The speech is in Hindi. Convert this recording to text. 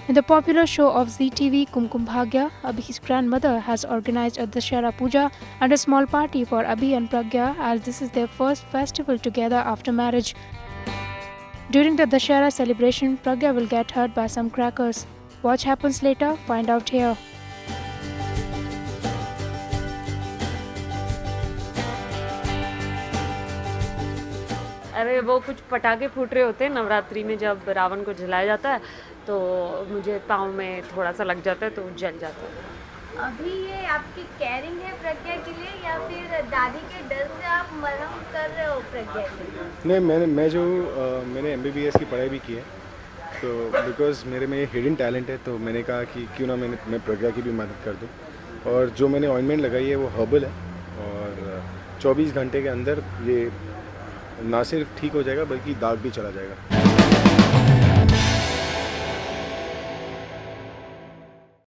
In the popular show of Zee TV, Kumkum Bhagya, Abhi's grandmother has organized a Dashera Puja and a small party for Abhi and Pragya, as this is their first festival together after marriage. During the Dashera celebration, Pragya will get hurt by some crackers. What happens later? Find out here. अरे वो कुछ पटाखे फूट रहे होते हैं नवरात्रि में, जब रावण को जलाया जाता है तो मुझे पाँव में थोड़ा सा लग जाता है तो जल जाता है। अभी ये आपकी केयरिंग है प्रज्ञा के लिए या फिर दादी के डर से आप मरहम कर रहे हो प्रज्ञा के लिए? नहीं, मैंने MBBS की पढ़ाई भी की है, तो बिकॉज़ मेरे में हिडन टैलेंट है, तो मैंने कहा कि क्यों ना मैं प्रज्ञा की भी मदद कर दूं। और जो मैंने ऑइंटमेंट लगाई है वो हर्बल है और 24 घंटे के अंदर ये ना सिर्फ ठीक हो जाएगा बल्कि दाग भी चला जाएगा।